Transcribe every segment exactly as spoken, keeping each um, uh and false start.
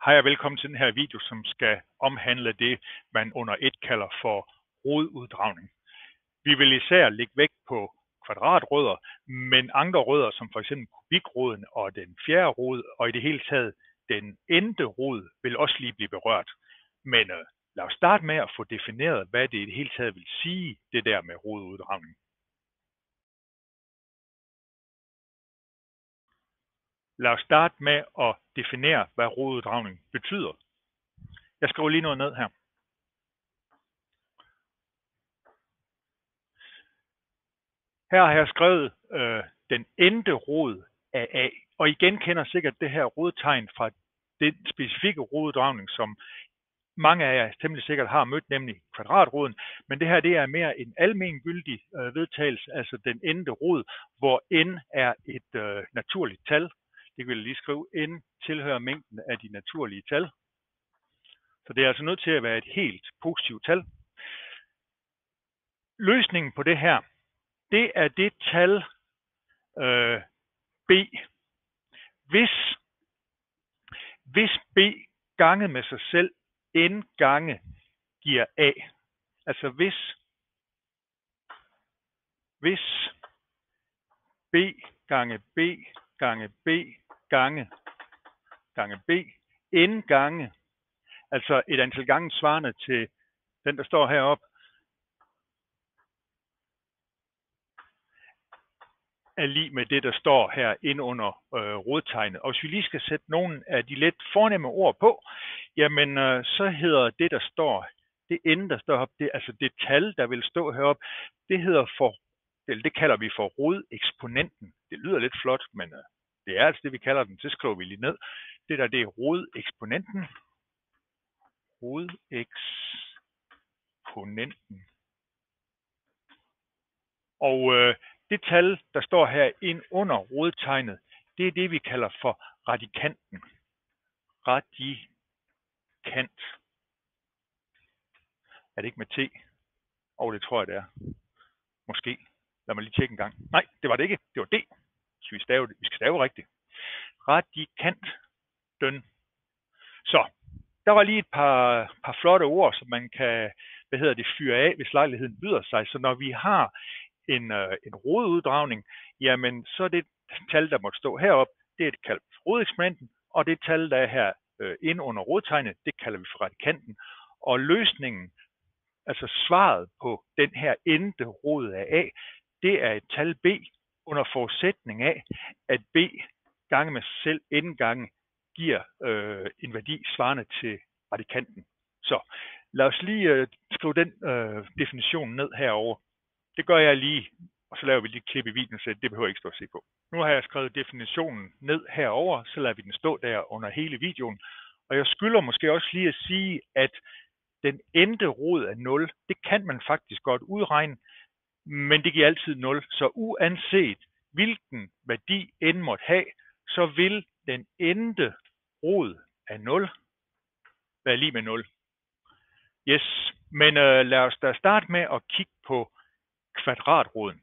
Hej og velkommen til den her video, som skal omhandle det, man under et kalder for roduddragning. Vi vil især lægge vægt på kvadratrødder, men andre rødder, som for eksempel kubikroden og den fjerde rod, og i det hele taget den endte rod, vil også lige blive berørt. Men øh, lad os starte med at få defineret, hvad det i det hele taget vil sige, det der med roduddragning. Lad os starte med at definere, hvad roduddragning betyder. Jeg skriver lige noget ned her. Her har jeg skrevet øh, den endte rod af A, og I genkender sikkert det her rodtegn fra den specifikke roduddragning, som mange af jer temmelig sikkert har mødt, nemlig kvadratroden. Men det her det er mere en almengyldig øh, vedtagelse, altså den endte rod, hvor n er et øh, naturligt tal. Det vil jeg lige skrive, n tilhører mængden af de naturlige tal. Så det er altså nødt til at være et helt positivt tal. Løsningen på det her, det er det tal øh, b. Hvis, hvis b ganget med sig selv n gange giver a, altså hvis, hvis b gange b gange b gange gange b n gange, altså et antal gange svarende til den, der står heroppe, er lig med det, der står her inde under øh, rodtegnet. Og hvis vi lige skal sætte nogle af de lidt fornemme ord på, jamen øh, så hedder det, der står, det ende, der står heroppe, det, altså det tal, der vil stå heroppe, det hedder for, eller det kalder vi for rodeksponenten. Det lyder lidt flot, men øh, det er altså det, vi kalder den. Så skriver vi lige ned. Det der, det er rodeksponenten. Rodeksponenten. Og øh, det tal, der står her ind under rodtegnet, det er det, vi kalder for radikanten. Radikant. Er det ikke med T? Og det tror jeg, det er. Måske. Lad mig lige tjekke en gang. Nej, det var det ikke. Det var D. Så vi, stave, vi skal stave rigtigt. Radikant. Den. Så, der var lige et par, par flotte ord, som man kan, hvad hedder det, fyre af, hvis lejligheden byder sig. Så når vi har en, øh, en roduddragning, jamen så er det tal, der måtte stå heroppe, det er et kaldt rodeksponenten, og det tal, der er her øh, inde under rodtegnet, det kalder vi for radikanten. Og løsningen, altså svaret på den her endte rod af A, det er et tal b, under forudsætning af, at b gange med sig selv n gange giver øh, en værdi svarende til radikanten. Så lad os lige øh, skrive den øh, definition ned herover. Det gør jeg lige, og så laver vi lige et klip i videoen, så det behøver jeg ikke stå at se på. Nu har jeg skrevet definitionen ned herover, så lader vi den stå der under hele videoen. Og jeg skylder måske også lige at sige, at den endte rod af nul, det kan man faktisk godt udregne, men det giver altid nul. Så uanset hvilken værdi n måtte have, så vil den endte rod af nul være lige med nul. Yes, men øh, lad os da starte med at kigge på kvadratroden.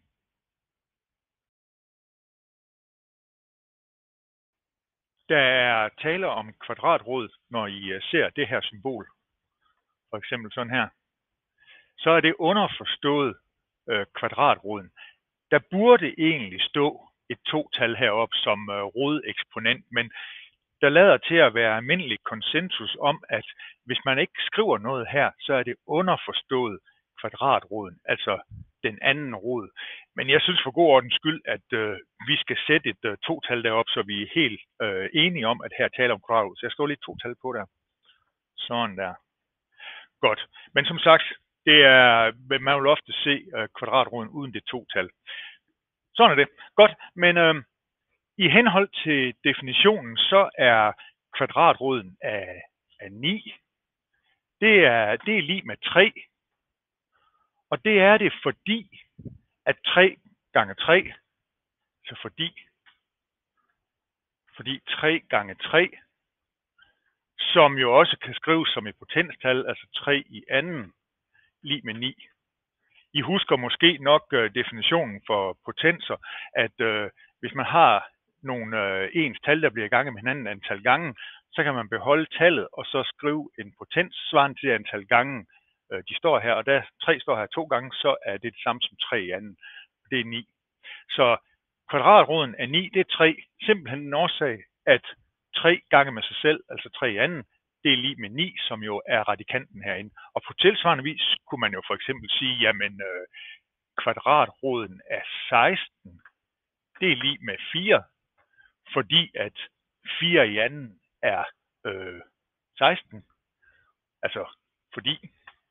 Der er tale om kvadratrod, når I ser det her symbol, for eksempel sådan her, så er det underforstået øh, kvadratroden. Der burde egentlig stå et to-tal heroppe som øh, rodeksponent, men der lader til at være almindelig konsensus om, at hvis man ikke skriver noget her, så er det underforstået kvadratroden, altså den anden rod. Men jeg synes for god ordens skyld, at øh, vi skal sætte et øh, to-tal derop, så vi er helt øh, enige om, at her taler om kvadratrod. Så jeg står lige to-tal på der. Sådan der. Godt. Men som sagt, det er, man vil ofte se øh, kvadratroden uden det to-tal. Sådan er det. Godt, men øh, i henhold til definitionen, så er kvadratroden af, af ni. Det er, det er lig med tre. Og det er det, fordi at tre gange tre, så fordi, fordi tre gange tre, som jo også kan skrives som et potenstal, altså tre i anden, lig med ni. I husker måske nok uh, definitionen for potenser, at uh, hvis man har nogle øh, ens tal, der bliver ganget med hinanden antal gange, så kan man beholde tallet og så skrive en potens svarende til det antal gange, øh, de står her. Og da tre står her to gange, så er det det samme som tre i anden. Det er ni. Så kvadratroden af ni, det er tre. Simpelthen en årsag, at tre gange med sig selv, altså tre i anden, det er lige med ni, som jo er radikanten herinde. Og på tilsvarende vis kunne man jo for eksempel sige, jamen øh, kvadratroden af seksten, det er lige med fire, fordi at fire i anden er øh, seksten. Altså fordi,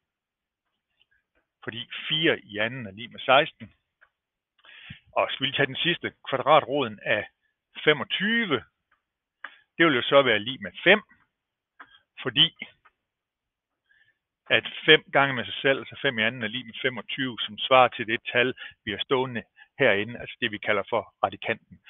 fordi fire i anden er lige med seksten. Og skal vi tage den sidste, kvadratroden af femogtyve, det vil jo så være lige med fem, fordi at fem gange med sig selv, altså fem i anden, er lige med femogtyve, som svarer til det tal, vi har stående herinde, altså det vi kalder for radikanten.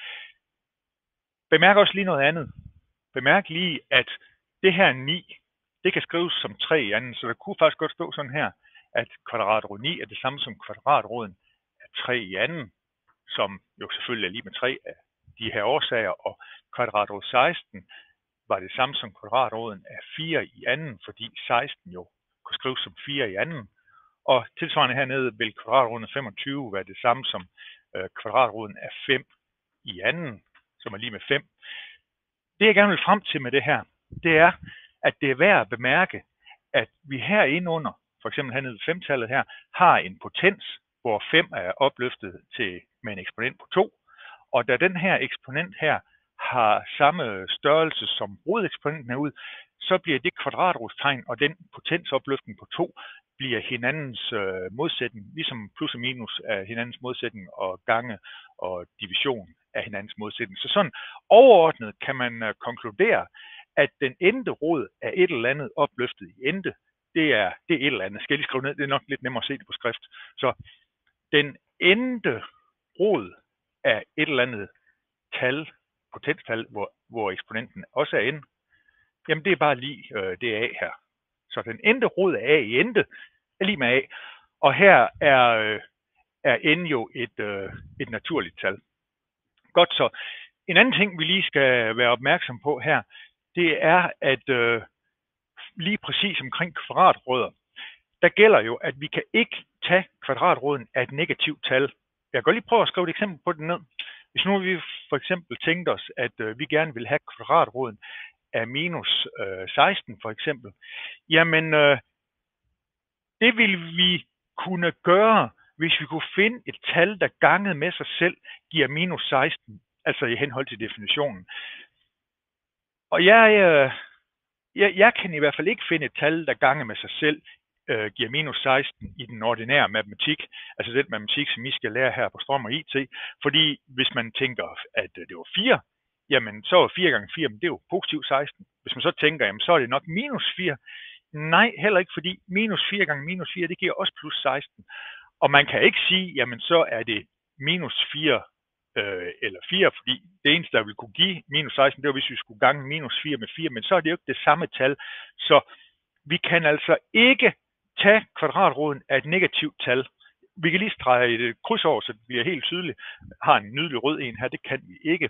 Bemærk også lige noget andet. Bemærk lige, at det her ni, det kan skrives som tre i anden, så der kunne faktisk godt stå sådan her, at kvadratrod ni er det samme som kvadratroden af tre i anden, som jo selvfølgelig er lige med tre af de her årsager, og kvadratrod seksten var det samme som kvadratroden af fire i anden, fordi seksten jo kunne skrives som fire i anden. Og tilsvarende hernede vil kvadratroden af femogtyve være det samme som øh, kvadratroden af fem i anden, som er lige med fem. Det jeg gerne vil frem til med det her, det er, at det er værd at bemærke, at vi herinde under, for eksempel hernede ved femtallet her, har en potens, hvor fem er opløftet til med en eksponent på to. Og da den her eksponent her har samme størrelse som rodeksponenten herud, så bliver det kvadratrodstegn og den potensopløftning på to bliver hinandens øh, modsætning, ligesom plus og minus er hinandens modsætning, og gange og division er hinandens modsætning. Så sådan overordnet kan man øh, konkludere, at den endte rod er et eller andet opløftet i endte. Det er, det er et eller andet. Skal jeg lige skrive ned? Det er nok lidt nemmere at se det på skrift. Så den endte rod er et eller andet tal, potenstal, hvor, hvor eksponenten også er n. Jamen det er bare lige øh, det A her. Så den endte rod af A i endte er lige med A. Og her er, øh, er n jo et, øh, et naturligt tal. Godt, så en anden ting, vi lige skal være opmærksom på her, det er, at øh, lige præcis omkring kvadratrødder, der gælder jo, at vi kan ikke tage kvadratroden af et negativt tal. Jeg kan godt lige prøve at skrive et eksempel på det ned. Hvis nu vi for eksempel tænkte os, at øh, vi gerne vil have kvadratroden af minus øh, seksten for eksempel, jamen øh, det vil vi kunne gøre, hvis vi kunne finde et tal, der ganget med sig selv giver minus seksten, altså i henhold til definitionen. Og jeg, øh, jeg, jeg kan i hvert fald ikke finde et tal, der ganget med sig selv øh, giver minus seksten i den ordinære matematik, altså den matematik, som I skal lære her på Strøm og I T, fordi hvis man tænker, at det var fire, jamen så er fire gange fire, men det er jo positiv seksten. Hvis man så tænker, jamen så er det nok minus fire. Nej, heller ikke, fordi minus fire gange minus fire, det giver også plus seksten. Og man kan ikke sige, jamen så er det minus fire øh, eller fire, fordi det eneste, der ville kunne give minus seksten, det var, hvis vi skulle gange minus fire med fire, men så er det jo ikke det samme tal. Så vi kan altså ikke tage kvadratroden af et negativt tal. Vi kan lige strege et kryds over, så det bliver helt tydeligt. Har en nydelig rød en her, det kan vi ikke.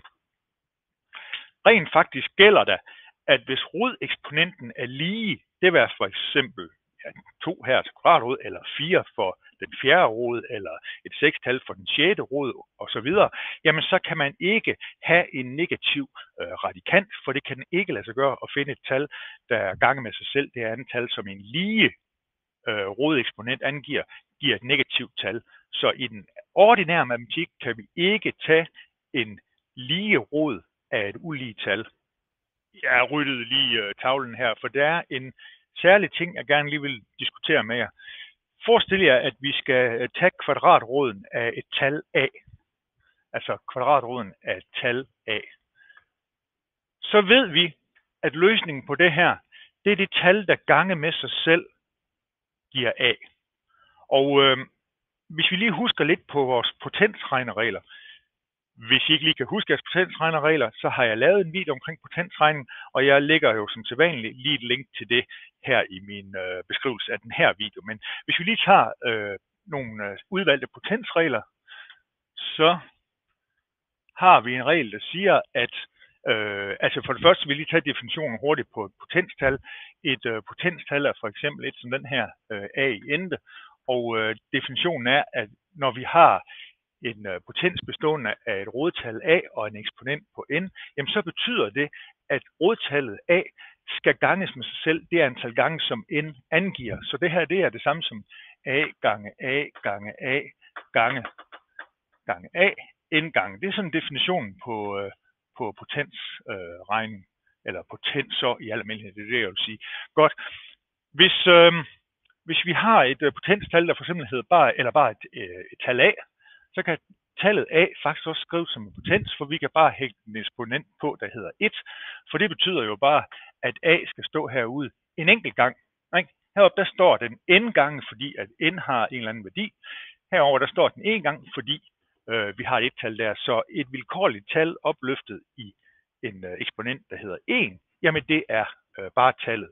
Rent faktisk gælder der, at hvis rodeksponenten er lige, det vil for eksempel ja, to her til kvadratrod, eller fire for den fjerde rod, eller et sekstal for den sjette rod, osv., jamen så kan man ikke have en negativ øh, radikant, for det kan ikke lade sig gøre at finde et tal, der er gange med sig selv. Det er andet tal, som en lige øh, rodeksponent angiver, giver et negativt tal. Så i den ordinære matematik kan vi ikke tage en lige rod af et ulige tal. Jeg ryddede lige øh, tavlen her, for der er en særlig ting, jeg gerne lige vil diskutere med jer. Forestil jer, at vi skal tage kvadratroden af et tal A. Altså kvadratroden af et tal A. Så ved vi, at løsningen på det her, det er det tal, der gange med sig selv giver A. Og øh, hvis vi lige husker lidt på vores potensregneregler, hvis I ikke lige kan huske jeres potensregneregler, så har jeg lavet en video omkring potensregning, og jeg lægger jo som sædvanligt lige et link til det her i min øh, beskrivelse af den her video. Men hvis vi lige tager øh, nogle øh, udvalgte potensregler, så har vi en regel, der siger, at øh, altså for det første vil jeg lige tage definitionen hurtigt på et potenstal. Et øh, potenstal er for eksempel et som den her øh, a i ente, og øh, definitionen er, at når vi har en øh, potens bestående af et rodtal a og en eksponent på n, jamen så betyder det, at rodtallet a skal ganges med sig selv det antal gange, som n angiver. Så det her, det er det samme som a gange a gange a gange gange a, n gange. Det er sådan definitionen på, øh, på potensregning, øh, eller potensor i almindelighed, det er det, jeg vil sige. Godt. Hvis, øh, hvis vi har et øh, potenstal, der for eksempel hedder bare, eller bare et, øh, et tal a, så kan tallet a faktisk også skrives som en potens, for vi kan bare hægte en eksponent på, der hedder et, for det betyder jo bare, at a skal stå herude en enkelt gang. Ikke? Heroppe der står den n gange, fordi at n har en eller anden værdi. Herover der står den en gang, fordi øh, vi har et tal der. Så et vilkårligt tal opløftet i en øh, eksponent, der hedder en, jamen det er øh, bare tallet.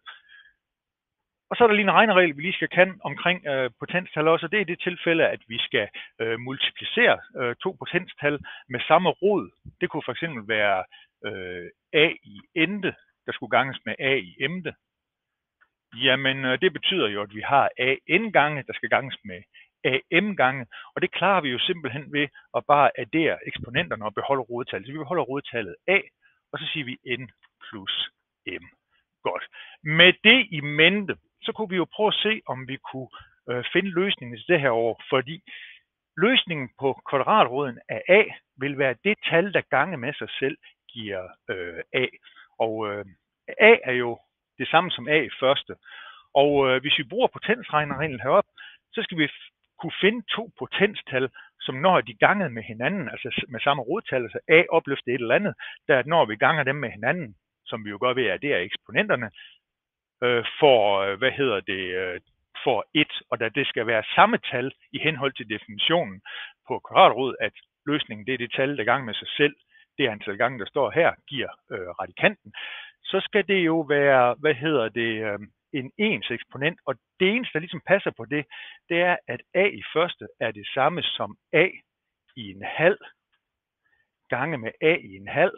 Og så er der lige en regneregel, vi lige skal kende omkring øh, potenstal også, og det er i det tilfælde, at vi skal øh, multiplicere øh, to potenstal med samme rod. Det kunne for eksempel være øh, a i ente, der skulle ganges med a i emte. Jamen, øh, det betyder jo, at vi har a n gange, der skal ganges med a m gange, og det klarer vi jo simpelthen ved at bare addere eksponenterne og beholde rodtallet. Så vi beholder rodtallet a, og så siger vi n plus m. Godt. Med det i mente, så kunne vi jo prøve at se, om vi kunne øh, finde løsningen til det her år, fordi løsningen på kvadratroden af a vil være det tal, der gange med sig selv giver øh, a. Og øh, a er jo det samme som a i første. Og øh, hvis vi bruger potensregnerreglen heroppe, så skal vi kunne finde to potenstal, som når de ganger med hinanden, altså med samme rodtal, altså a opløfter et eller andet, der når vi ganger dem med hinanden, som vi jo gør ved at addere eksponenterne, øh, for, øh, hvad hedder det, øh, for et, og da det skal være samme tal i henhold til definitionen på kvadratrod, at løsningen det er det tal, der ganger med sig selv, det antal gange, der står her, giver øh, radikanten, så skal det jo være, hvad hedder det, øh, en ens eksponent, og det eneste, der ligesom passer på det, det er, at a i første er det samme som a i en halv gange med a i en halv,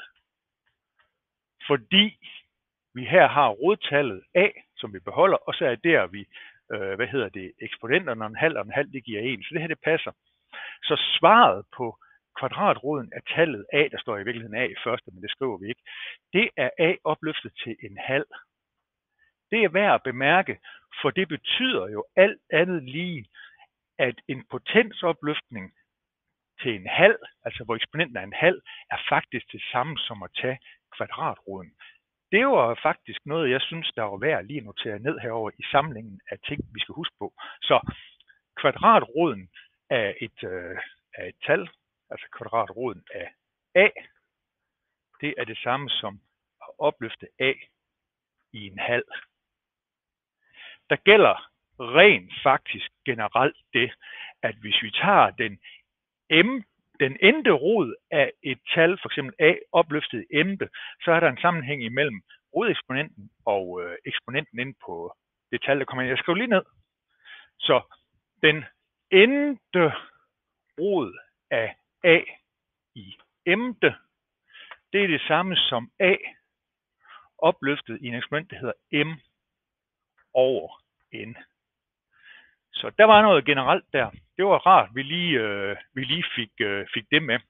fordi vi her har rodtallet a, som vi beholder, og så adderer vi, øh, hvad hedder det, eksponenterne, og en halv og en halv, det giver en, så det her, det passer. Så svaret på kvadratroden er tallet a, der står i virkeligheden a i første, men det skriver vi ikke, det er a opløftet til en halv. Det er værd at bemærke, for det betyder jo alt andet lige, at en potensopløftning til en halv, altså hvor eksponenten er en halv, er faktisk det samme som at tage kvadratroden. Det var faktisk noget, jeg synes, der var værd lige at notere ned herover i samlingen af ting, vi skal huske på. Så kvadratroden af et, øh, af et tal, altså kvadratroden af a, det er det samme som at opløfte a i en halv. Der gælder rent faktisk generelt det, at hvis vi tager den m, den endte rod af et tal, for eksempel a opløftet i emte, så er der en sammenhæng imellem rodeksponenten og øh, eksponenten inde på det tal, der kommer ind. Jeg skriver lige ned. Så den endte rod af a i emte, det er det samme som a opløftet i en eksponent, der hedder m over n. Så der var noget generelt der. Det var rart, vi lige, øh, vi lige fik, øh, fik det med.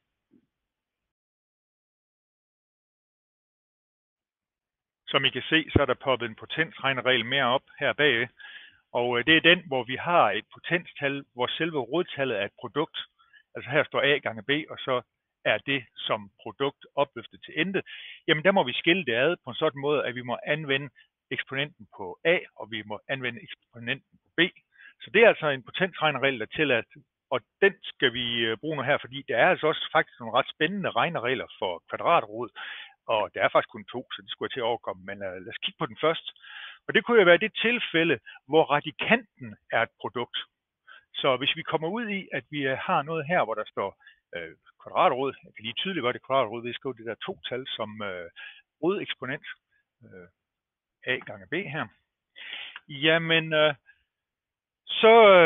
Som I kan se, så er der poppet en potensregneregel mere op her bagved. Og øh, det er den, hvor vi har et potenstal, hvor selve rodtallet er et produkt. Altså her står a gange b, og så er det som produkt opløftet til ente. Jamen der må vi skille det ad på en sådan måde, at vi må anvende eksponenten på a, og vi må anvende eksponenten på b. Så det er altså en potensregneregel, der tillader, og den skal vi bruge nu her, fordi der er altså også faktisk nogle ret spændende regneregler for kvadratrod, og der er faktisk kun to, så det skulle jeg til at overkomme, men uh, lad os kigge på den først. Og det kunne jo være det tilfælde, hvor radikanten er et produkt. Så hvis vi kommer ud i, at vi har noget her, hvor der står øh, kvadratrod, jeg kan lige tydeligt gøre det kvadratrod ved at skrive det der to tal som øh, rodeksponent, øh, a gange b her, jamen øh, så øh,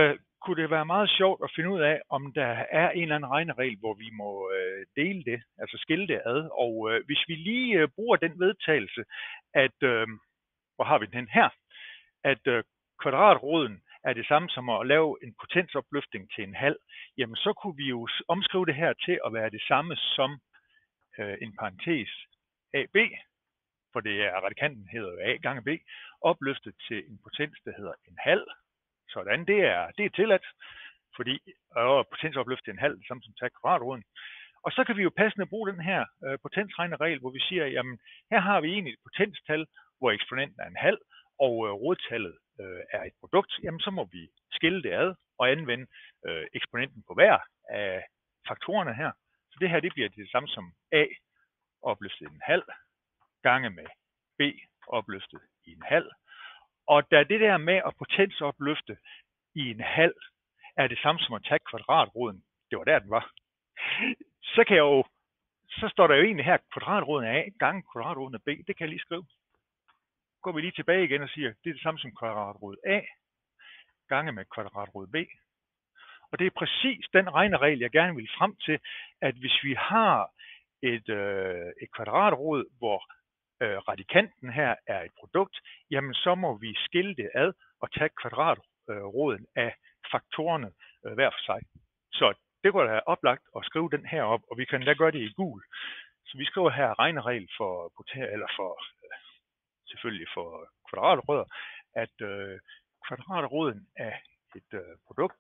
kunne det være meget sjovt at finde ud af, om der er en eller anden regneregel, hvor vi må øh, dele det, altså skille det ad. Og øh, hvis vi lige øh, bruger den vedtagelse, at, øh, hvor har vi den her, at øh, kvadratroden er det samme som at lave en potensopløftning til en halv, jamen så kunne vi jo omskrive det her til at være det samme som øh, en parentes A B, for det er radikanten hedder jo A gange B, opløftet til en potens, der hedder en halv. Sådan, det er, det er tilladt, fordi øh, potensopløftet en halv, det samme som tage kvadratroden. Og så kan vi jo passende bruge den her øh, potensregneregel, hvor vi siger, jamen her har vi egentlig et potenstal, hvor eksponenten er en halv, og øh, rodtallet øh, er et produkt, jamen så må vi skille det ad og anvende øh, eksponenten på hver af faktorerne her. Så det her, det bliver det samme som A opløftet i en halv, gange med B opløftet i en halv. Og da det der med at potensopløfte i en halv er det samme som at tage kvadratroden, det var der den var, så kan jeg jo, så står der jo egentlig her kvadratroden af A gange kvadratroden af B, det kan jeg lige skrive. Går vi lige tilbage igen og siger, det er det samme som kvadratrod A gange med kvadratrod B. Og det er præcis den regneregel, jeg gerne vil frem til, at hvis vi har et, øh, et kvadratrod, hvor øh, radikanten her er et produkt, jamen så må vi skille det ad og tage kvadratroden af faktorerne øh, hver for sig. Så det kunne være oplagt at skrive den her op, og vi kan da gøre det i gul. Så vi skriver her regneregel for, eller for selvfølgelig for kvadratrødder, at øh, kvadratroden af et øh, produkt,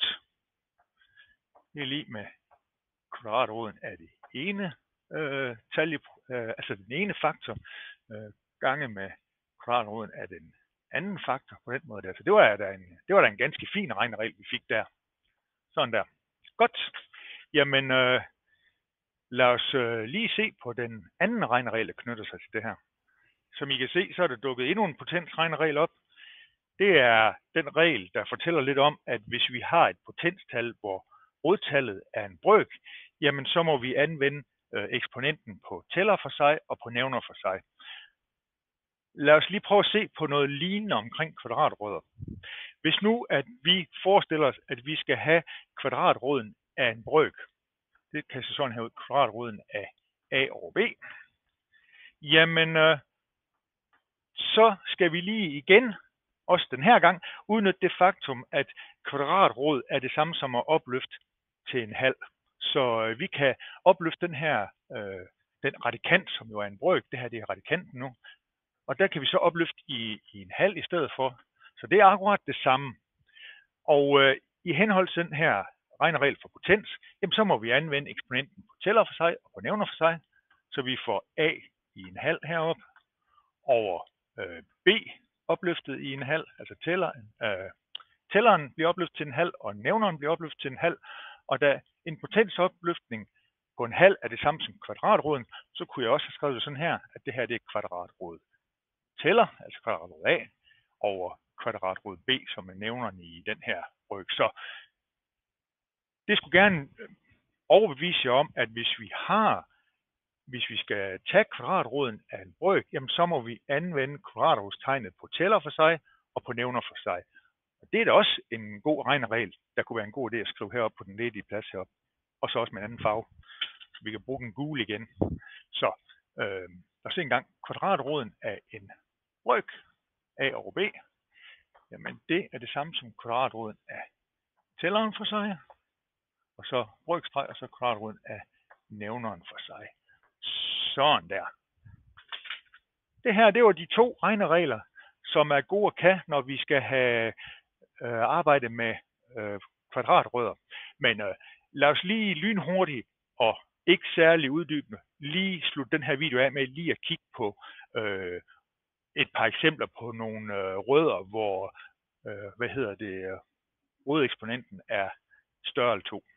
det er lige med kvadratroden af det ene øh, tal, øh, altså den ene faktor, øh, gange med kvadratroden af den anden faktor på den måde der. Så det var da en, det var da en ganske fin regneregel, vi fik der. Sådan der. Godt. Jamen, øh, lad os øh, lige se på den anden regneregel, der knytter sig til det her. Som I kan se, så er der dukket endnu en potensregneregel op. Det er den regel, der fortæller lidt om, at hvis vi har et potenstal, hvor rodtallet er en brøk, jamen så må vi anvende øh, eksponenten på tæller for sig og på nævner for sig. Lad os lige prøve at se på noget lignende omkring kvadratrødder. Hvis nu, at vi forestiller os, at vi skal have kvadratroden af en brøk, det kan se sådan her ud, kvadratroden af A over B, jamen øh, så skal vi lige igen, også den her gang, udnytte det faktum, at kvadratrod er det samme som at opløfte til en halv. Så øh, vi kan opløfte den her, øh, den radikant, som jo er en brøk, det her det er radikanten nu, og der kan vi så opløfte i, i en halv i stedet for. Så det er akkurat det samme. Og øh, i henhold til den her regneregel for potens, jamen så må vi anvende eksponenten på tæller for sig og på nævner for sig, så vi får A i en halv heroppe over øh, B opløftet i en halv, altså tæller, øh, tælleren bliver opløftet til en halv, og nævneren bliver opløftet til en halv, og da en potensopløftning på en halv er det samme som kvadratroden, så kunne jeg også have skrevet det sådan her, at det her det er kvadratrod tæller, altså kvadratrod A, over kvadratrod B, som er nævneren i den her brøk. Så det skulle gerne overbevise jer om, at hvis vi har, hvis vi skal tage kvadratroden af en brøk, jamen så må vi anvende kvadratrodstegnet på tæller for sig og på nævner for sig. Og det er da også en god regneregel, der kunne være en god idé at skrive heroppe på den ledige plads heroppe, og så også med en anden farve. Så vi kan bruge den gule igen. Så øh, lad os se en gang kvadratroden af en brøk, A over B, jamen det er det samme som kvadratroden af tælleren for sig, og så brøkstreg, og så kvadratroden af nævneren for sig. Sådan der. Det her, det var de to regneregler, som er gode at kan, når vi skal have øh, arbejde med øh, kvadratrødder. Men øh, lad os lige lynhurtigt og ikke særlig uddybende lige slutte den her video af med lige at kigge på øh, et par eksempler på nogle øh, rødder, hvor øh, hvad hedder det, øh, rodeksponenten er større end to.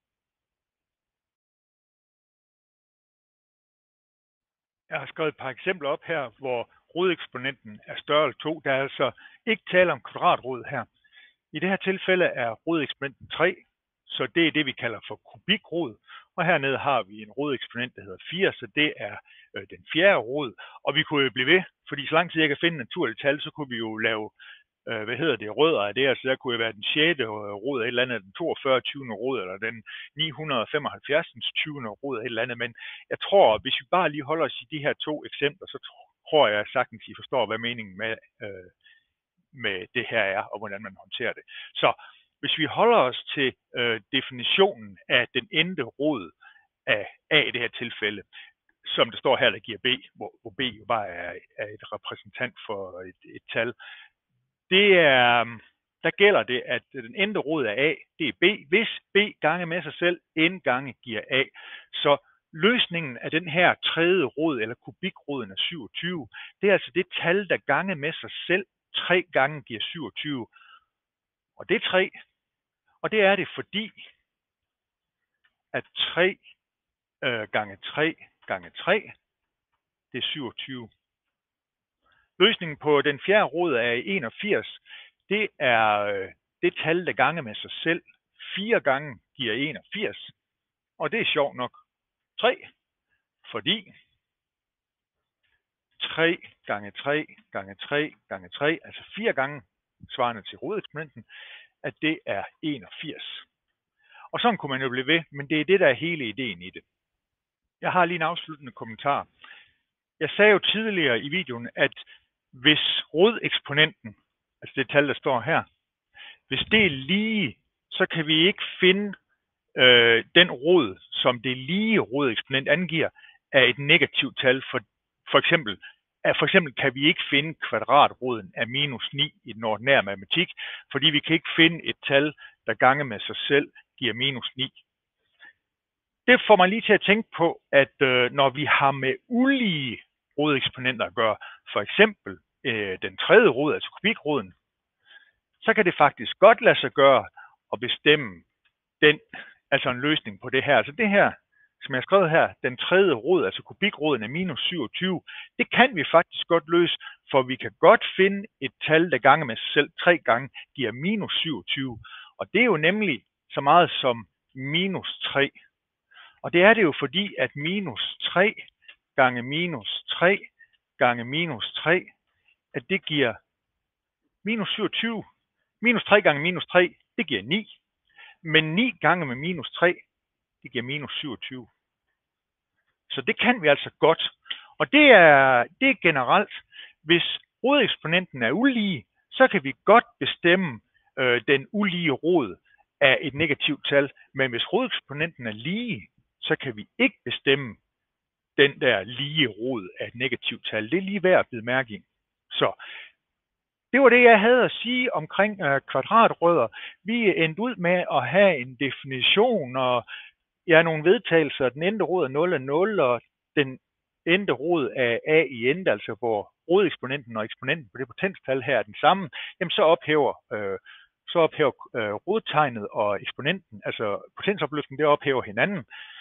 Jeg har skrevet et par eksempler op her, hvor rodeksponenten er større end to. Der er altså ikke tale om kvadratrod her. I det her tilfælde er rodeksponenten tre, så det er det, vi kalder for kubikrod. Og hernede har vi en rodeksponent, der hedder fire, så det er øh, den fjerde rod. Og vi kunne jo blive ved, fordi så lang tid jeg kan finde et naturligt tal, så kunne vi jo lave øh, hvad hedder det, rødder af det, altså der kunne være den sjette rod af et eller andet, den toogfyrre tyvende rod, eller den ni hundrede femoghalvfjerds tyvende rod af et eller andet, men jeg tror, hvis vi bare lige holder os i de her to eksempler, så tror jeg sagtens, I forstår, hvad meningen med, øh, med det her er, og hvordan man håndterer det. Så hvis vi holder os til øh, definitionen af den endte rod af A i det her tilfælde, som det står her, der giver B, hvor, hvor B jo bare er, er et repræsentant for et, et tal, det er, der gælder det, at den endte rod af A, det er B, hvis B gange med sig selv, n gange giver A. Så løsningen af den her tredje rod, eller kubikroden af syvogtyve, det er altså det tal, der gange med sig selv, tre gange giver syvogtyve. Og det er tre. Og det er det, fordi at tre øh, gange tre gange tre, det er syvogtyve. Løsningen på den fjerde rod af enogfirs, det er øh, det tal, der gange med sig selv. fire gange giver enogfirs. Og det er sjovt nok tre, fordi tre gange tre gange tre gange tre, altså fire gange svarende til rodeksponenten, at det er enogfirs. Og sådan kunne man jo blive ved, men det er det, der er hele ideen i det. Jeg har lige en afsluttende kommentar. Jeg sagde jo tidligere i videoen, at hvis rodeksponenten, altså det tal, der står her, hvis det er lige, så kan vi ikke finde øh, den rod, som det lige rodeksponent angiver, af et negativt tal. For, for, eksempel, for eksempel kan vi ikke finde kvadratroden af minus ni i den ordinære matematik, fordi vi kan ikke finde et tal, der gange med sig selv giver minus ni. Det får mig lige til at tænke på, at øh, når vi har med ulige rodeksponenter at gøre, for eksempel øh, den tredje rod, altså kubikroden, så kan det faktisk godt lade sig gøre at bestemme den, altså en løsning på det her. Altså det her, som jeg har skrevet her, den tredje rod, altså kubikroden af minus syvogtyve, det kan vi faktisk godt løse, for vi kan godt finde et tal, der gange med sig selv tre gange giver minus syvogtyve. Og det er jo nemlig så meget som minus tre. Og det er det jo fordi, at minus tre gange minus tre gange minus tre, at det giver minus syvogtyve. Minus tre gange minus tre, det giver ni. Men ni gange med minus tre, det giver minus syvogtyve. Så det kan vi altså godt. Og det er, det er generelt, hvis rodeksponenten er ulige, så kan vi godt bestemme øh, den ulige rod af et negativt tal. Men hvis rodeksponenten er lige, så kan vi ikke bestemme den der lige rod af et negativt tal. Det er lige værd at bide mærke i. Så det var det, jeg havde at sige omkring øh, kvadratrødder. Vi endte ud med at have en definition og ja, nogle vedtagelser. Den endte rod af nul er nul, og den endte rod af a i endte, altså hvor rodeksponenten og eksponenten på det potenstal her er den samme, jamen så ophæver, øh, så ophæver øh, rodtegnet og eksponenten, altså potensopløftningen, det ophæver hinanden.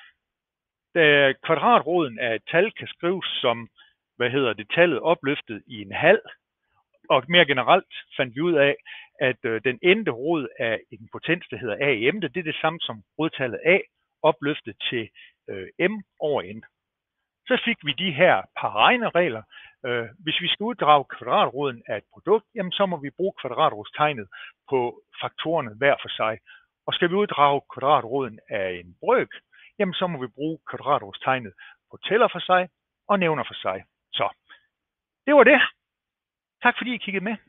Da kvadratroden af et tal kan skrives som, hvad hedder det, tallet opløftet i en halv, og mere generelt fandt vi ud af, at øh, den endte rod af en potens, der hedder a i m, det er det samme som rodtallet a, opløftet til øh, m over n. Så fik vi de her par regneregler. Øh, hvis vi skal uddrage kvadratroden af et produkt, jamen så må vi bruge kvadratrodstegnet på faktorerne hver for sig. Og skal vi uddrage kvadratroden af en brøk, jamen så må vi bruge kvadratrodstegnet på tæller for sig og nævner for sig. Så det var det. Tak fordi I kiggede med.